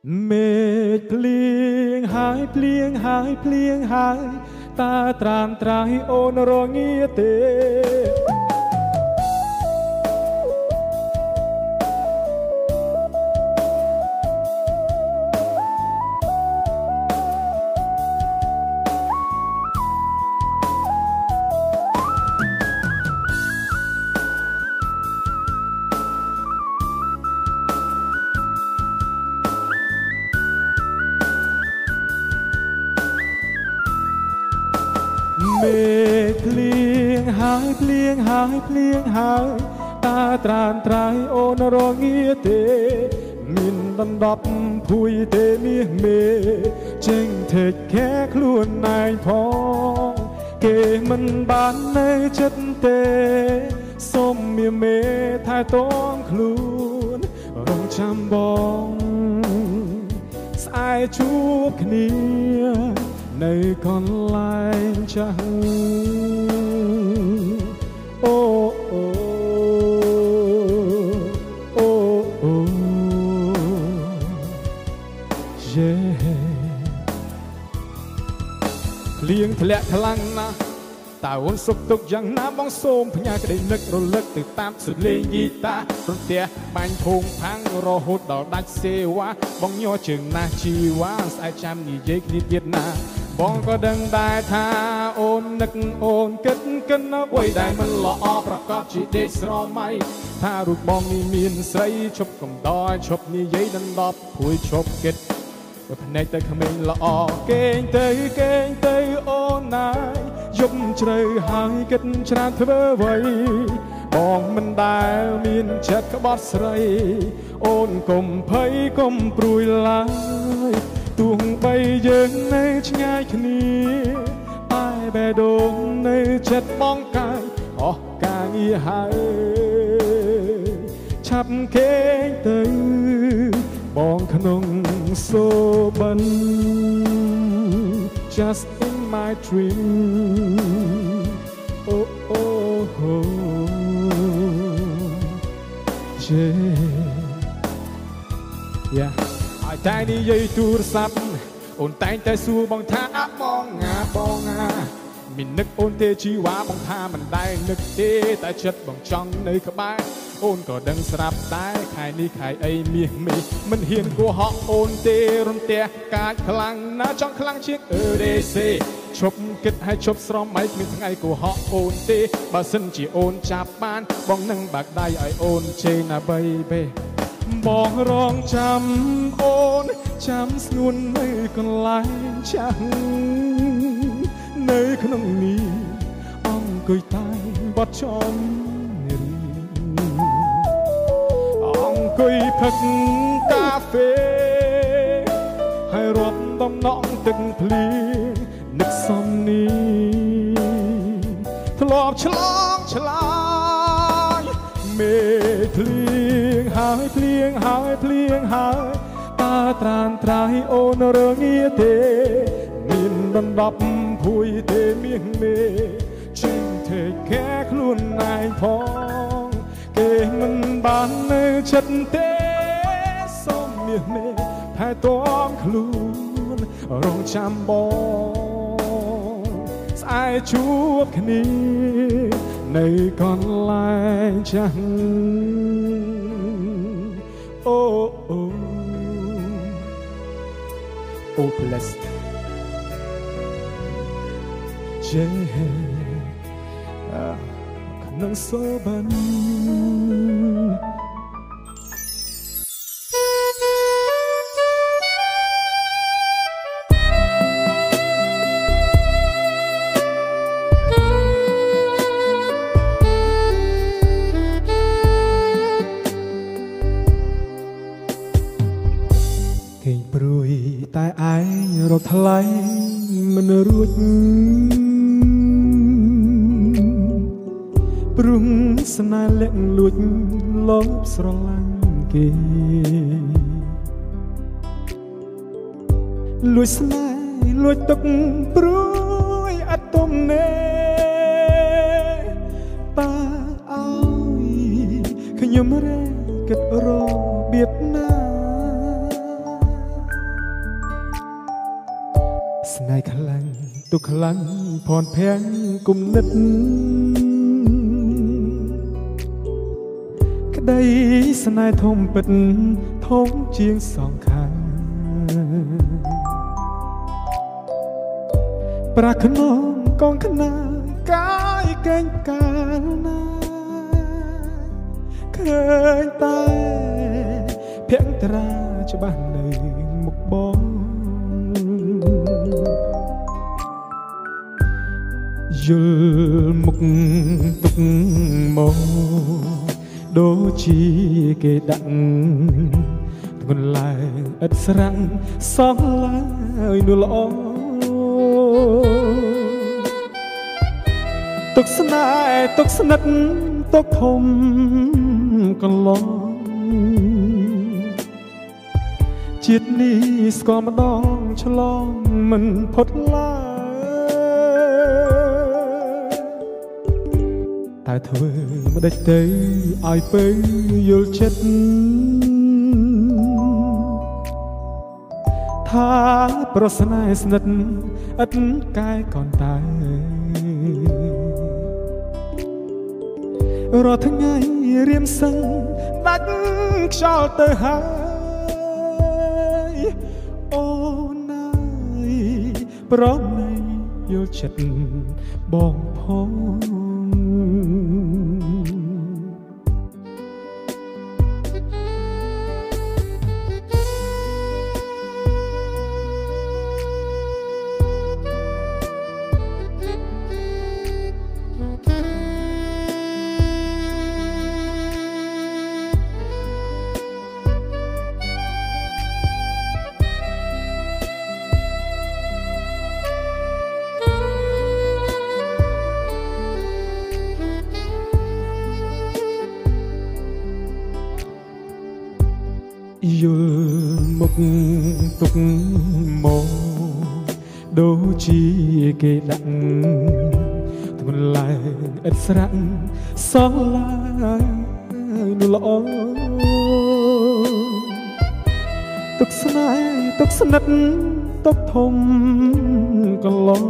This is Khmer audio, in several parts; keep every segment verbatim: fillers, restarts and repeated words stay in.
เมฆเพลียงหายเพลียงหายเพลียงหายตาตรามตรายโอนรอเงียเตเมฆเพลียงหายเพลียงหายเพลียงหายตาตรานตรายโอนรอเงียเตมินดันดับพุยเตมีเมเจงเทกแค่คล้วนนายพองเกมันบานในจัดเตส้มเมียเมทายต้องคล้วนรองจำบองสายชูบเนียในคนลายจังโอ้โอ้โอ้โอ้เย่เลี้ยงทะเลทะลังนะตาวนสุกตุกยังน้ำบ้องโสมพญากระดิ่งนึกรลึกติดตามสุดเลี้ยงกีตาร์รถเตี้ยบันพงพังรอหุดดอกดักเสวะบ้องย่อจึงนาชีวะสายจำนี่เย็กนิดเดียดนาบ้องก็ดังได้ท่าโอนนึกโอนกินกันนับไว้ได้มันหล่อประกอบจีเดสรอไม่ถ้ารูปบ้องนี่มีนใส่ชบกำดอยชบนี่ยัยดันดอบผุยชบเกิดก็พนัยแต่ขมิ้นละอเก่งเตยเก่งเตยโอนนายยมเฉยหายกันชราเธอไว้บองมันได้มีนเช็ดกบอสไรโอนกลมเพยกลมปลุยลายตุงใบเยิงในช่างายขณีตายแบดงในเช็ดมองกายออกกางอีหายชับเก่งเตยบองขนงโซบัน just in my dream oh oh oh yeah yeah ไอ้ใจนี่ยัยตูรศัพท์โอนแต่งแต่สู้บองท่ามองงาบองงามินนึกโอนเตชีวาบองท่ามันได้นึกเตแต่เช็ดบองจังในขบายโอนก็ดังสลับตายขายนี่ขายไอเมียมีมันเฮียนกูหอกโอนเตรนเตะกาดพลังน่าจังพลังเชียงเออเดเซชบกิดให้ชบสรอมไม่มีทั้งไอกูหอกโอนเตบาสินจีโอนจับบ้านบองนั่งบักได้ไอโอนเชน่าใบเบบอกร้องจำโอนจำสงวนในคนลายจังในขนมนี้อ่องกุยตายบอดชมกุยพักกาเฟ่ให้รบต้มน้องตึงพลีนึกสมนี้ทลอบฉลองฉลายเมฆเพลียงหายเพลียงหายเพลียงหายตาตรานตรายโอนเรื่องเงียเตมินดันดับพุยเตเมียงเมจึงเทแค่คล้วนนายพองเกมันบานในชัดเตส้มเมียเมแพ้ต้องคล้วนรองจำบองสายชูบขณีในก่อนลายจังโอ้โอ้โอ้ bless เจ้นังโซบันเก่งปรุยตายไอเราทลายมันรุดปรุงสนายเล็กลุดลบสระลังเกลุยสนายลุยตกปรุยอัตตมเนตาเอาขยมเรกัดรอเบียดนาស្នេហ៍ខ្លាំងទុកខ្លាំងភ័ន្តភាំងគុំនិតក្តីស្នេហ៍ធំពិតធំជាងសងខាងប្រាខ្នងកងខ្នាកាយកេងកាលណាឃើញតែភក្ត្រាច្បាស់នៅមុខបងយល់មុខទុកមកដូចជាគេដាក់ធ្ងន់ឡើងឥតស្រាំងសោះឡើយនោះល្អទុកស្នេហ៍ទុកស្និទ្ធទុកធំកន្លងជាតិនេះស្គាល់ម្ដងឆ្លងមិនផុតឡើយតែធ្វើមិនដេចទៅឲ្យពើយល់ចិត្តថាប្រស្នេហ៍ស្និទ្ធឥតកាយកនតែរាល់ថ្ងៃរៀមសឹងដាច់ខ្យល់ទៅហើយអូនណាយប្រណីយល់ចិត្តបងផងយល់មុខទុកមកដូចជាគេដាក់ធ្ងន់ឡើងឥតស្រាំងសោះឡើយនោះល្អទុកស្នេហ៍ទុកស្និទ្ធទុកធំកន្លង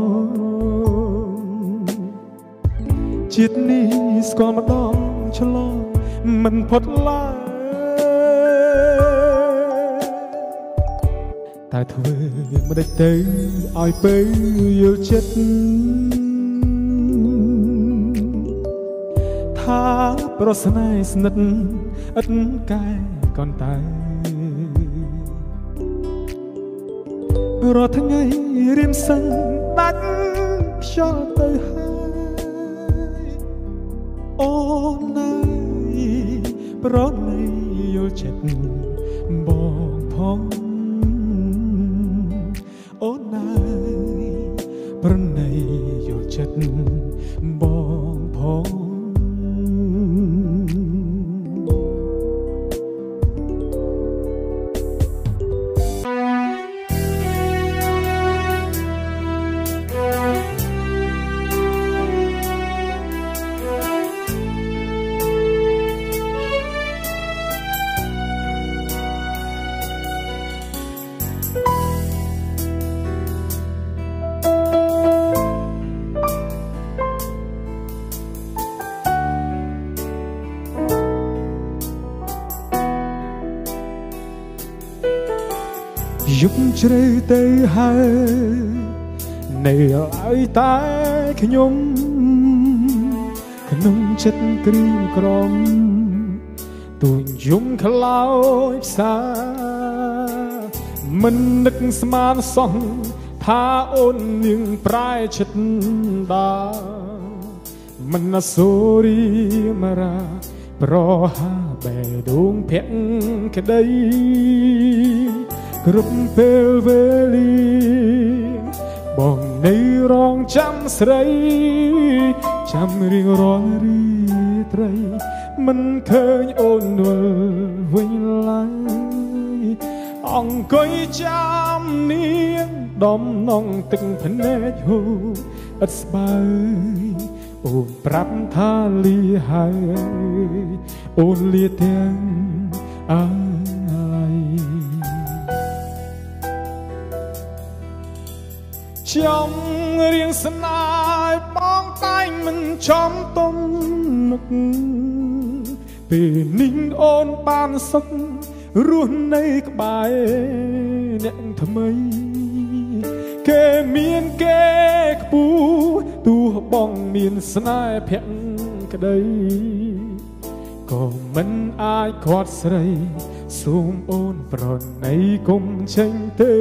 ជាតិនេះស្គាល់ម្ដងឆ្លងមិនផុតឡើយតែធ្វើមិនដេចទៅឲ្យពើយល់ចិត្តថាប្រស្នេហ៍ស្និទ្ធឥតកែកនតែរាល់ថ្ងៃរៀមសឹងដាច់ខ្យល់ទៅហើយអូនណាយប្រណីយល់ចិត្តបងផងអូនណាយប្រណីយល់ចិត្តបងផងយប់ជ្រៅទៅហើយនៅឲ្យតែខ្ញុំក្នុងចិត្តគ្រឿងក្រំទួញយំខ្លោចផ្សាមិននឹកស្មានសោះថាអូននាងប្រែចិត្តដាមិនណាសូរីមរាប្រហាបេះដូងភក្តីគ្រប់ពេលវេលាបងនៅរងចាំស្រីចាំរៀងរាល់រាត្រីមិនឃើញអូនវិលវិញឡើយអង្គុយចាំនាងដំណងទឹកភ្នែកហូរឥតស្បើយអូនប្រាប់ថាលាហើយអូនលាទាំងអាឡ័យចំរៀងស្នេហ៍បងតែងមិនចំទុំនឹកពេលនេះអូនបានសុខរស់នៅក្បែរអ្នកថ្មីគេមានគេខ្ពស់ទោះបងមានស្នេហ៍ភក្តីក៏មិនអាចខាត់ស្រីសូមអូនប្រណីគុំចេញទៅ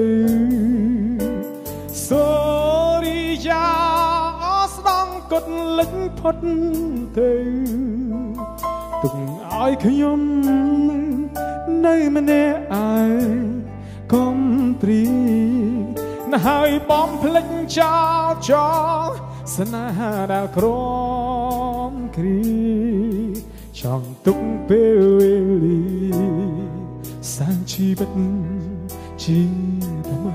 សូរីយ៉ាអស្ដង់កត់លិចផុតទៅទុកឲ្យខ្ញុំនៅម្នាក់ឯងកុំព្រីណាហើយបំភ្លេចចោលចោលស្នេហាដែលក្រំគ្រីចង់ទុកពេលវេលាសាងជីវិតជាថ្មី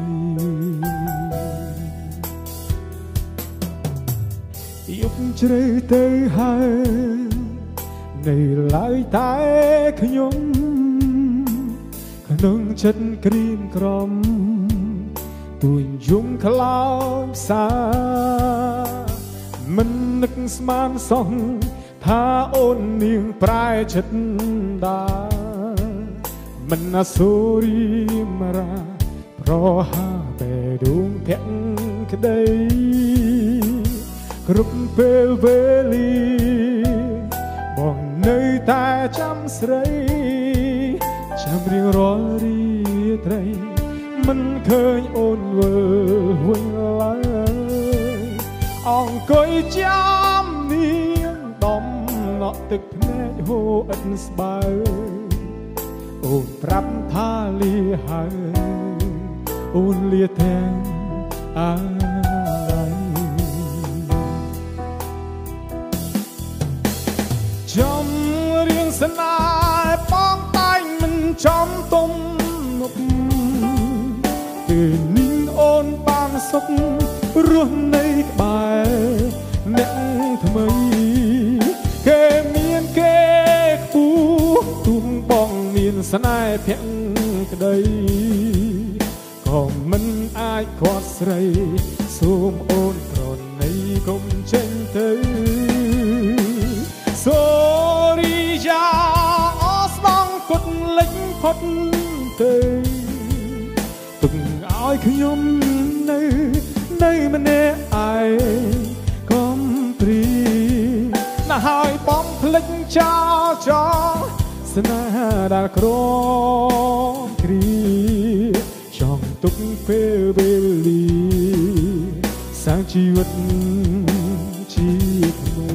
យប់ជ្រៅទៅហើយនៅឡើយតែខ្ញុំក្នុងចិត្តក្រៀមក្រំទួញយំខ្លោចផ្សាមិននឹកស្មានសោះថាអូននាងប្រែចិត្តដាមិនអាសូរីមរាប្រហាបេដួងភក្តីគ្រប់ពេលវេលាបងនៅតែចាំស្រីចាំរៀងរាល់រាត្រីមិនឃើញអូនវិលវិញឡើយអង្គុយចាំនាងដំណក់ទឹកភ្នែកហូរឥតស្បើយអូនប្រាប់ថាលាហើយអូនលាទាំងអាយចំរៀងស្នេហ៍បងតែងមិនចំទុំនុកពេលនេះអូនបានសុខរស់នៅក្បែរអ្នកថ្មីគេមានគេខ្ពស់ទុំបងមានស្នេហ៍ភក្តីក៏មិនអាចខាត់ស្រីសូមអូនប្រណីកុំចេញទៅសូរីយ៉ាអស្ដង់កត់លិចផុតទៅទុកឲ្យខ្ញុំនៅនៅម្នាក់ឯងកុំព្រីណាហើយបំភ្លេចចោលចោលស្នេហាដែលក្រំគ្រីចង់ទុកពេលវេលាសាងជីវិតជាថ្មី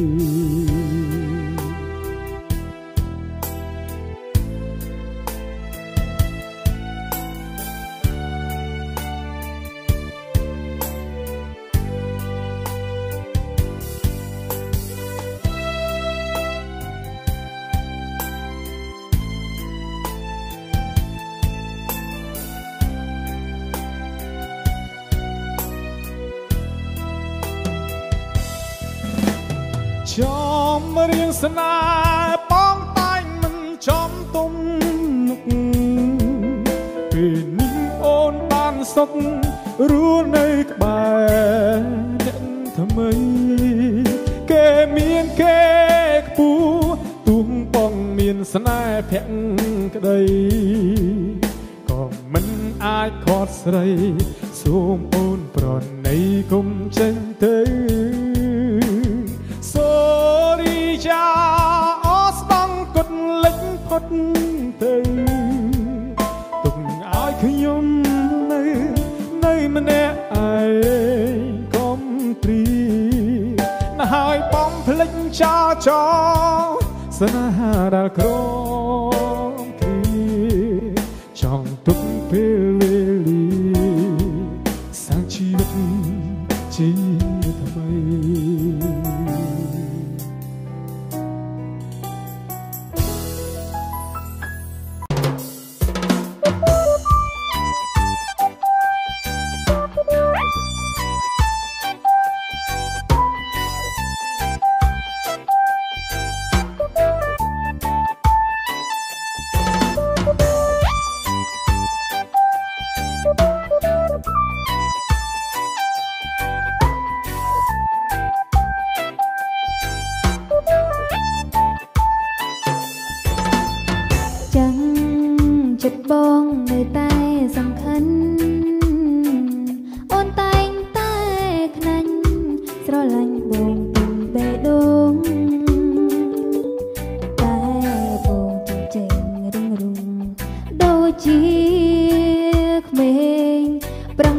ចំរៀងស្នេហ៍បងតែងមិនចំទុំនុកពេលនេះអូនបានសុខរស់នៅក្បែរអ្នកថ្មីគេមានគេខ្ពស់ទុំបងមានស្នេហ៍ភក្តីក៏មិនអាចខាត់ស្រីសូមអូនប្រណីកុំចេញទៅសូរីយ៉ាអស្ដង់កត់លិចផុតទៅទុកឲ្យខ្ញុំនៅនៅម្នាក់ឯងកុំព្រីណាហើយបំភ្លេចចោលចោលស្នេហាដែលក្រំគ្រីចង់ទុកពេលវេលាសាងជីវិតជាថ្មី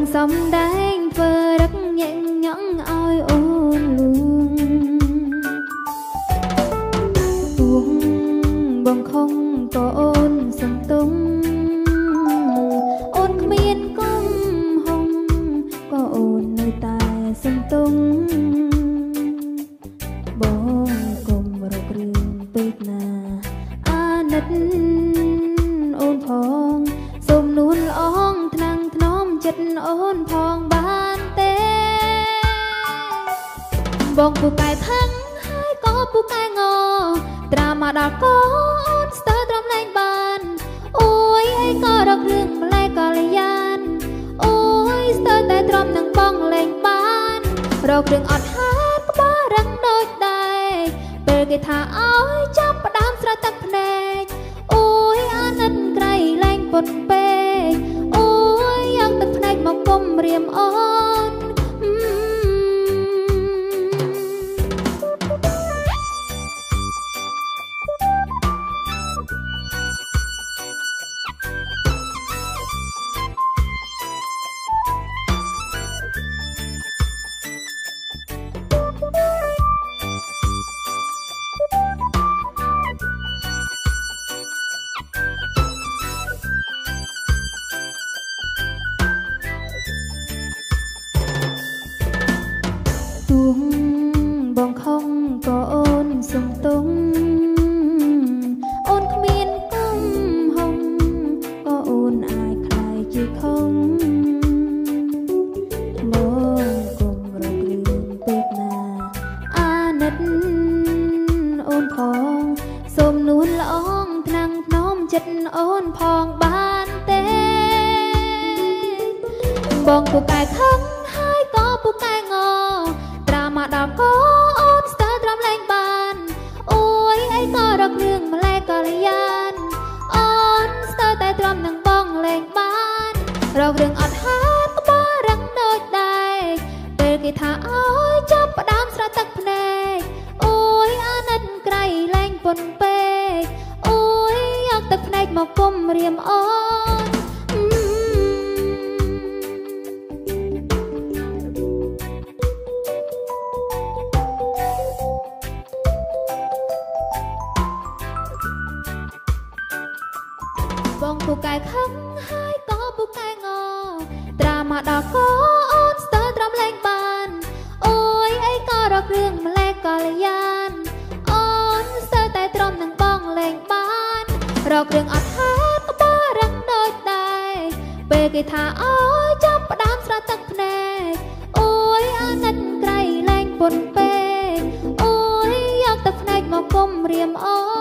សំដែងធ្វើរឹកញែកញ៉ងឲ្យអូនលួងទួងបងខំក៏អូនសំទុំអូនគ្មានកំហុងក៏អូននៅតែសំទុំបងកុំរករឿងពេកណាអាណិតអូនផងសូមនួនល្អងថ្នាំងថ្នមចិត្តអូនផងបានទេបងពូកែផឹងហើយក៏ពូកែងត្រាមកដល់ក៏អូនស្ទើរត្រឹមលែងបានអូយអីក៏រករឿងម្លែកកល្យានអូយស្ទើរតែទ្រាំនឹងបងលែងបានរករឿងអត់ហេតុក្បាលរឹងដូចដែរពេលគេថាអើយចាប់ផ្ដើមស្រទឹកភ្នែកអូយអាណិតក្រៃលែងពុនពេកអូយយកទឹកភ្នែកមកគុំរៀមអូនទួងបងខំក៏អូនសំទុំអូនគ្មានកំហុងក៏អូនអាចខ្លាយជាខំបងកុំរករឿងពេកណាអាណិតអូនផងសូមនួនល្អងថ្នាំងថ្នមចិត្តអូនផងបានទេបងពូកែខឹងហើយក៏ពូកែងមកដល់ក៏អូនស្ទើរត្រឹមលែងបានអូយអីក៏រករឿងម្លែកកល្យានអូនស្ទើរតែទ្រាំនឹងបងលែងបានរករឿងអត់ហេតុក្បាលរឹងដូចដែរពេលគេថាអើយចាប់ផ្ដើមស្រទឹកភ្នែកអូយអាណិតក្រៃលែងពុនពេកអូយយកទឹកភ្នែកមកគុំរៀមអូនបងពូកែខឹងហើយក៏ពូកែងត្រាមកដល់ក៏អូនស្ទើរត្រឹមលែងបានអូយអីក៏រករឿងម្លែកកល្យានអូនស្ទើរតែទ្រាំនឹងបងលែងបានរករឿងអត់ហេតុក្បាលរឹងដូចដែរពេលគេថាអើយចាប់ផ្ដើមស្រទឹកភ្នែកអូយអាណិតក្រៃលែងពុនពេកអូយយកទឹកភ្នែកមកគុំរៀមអូ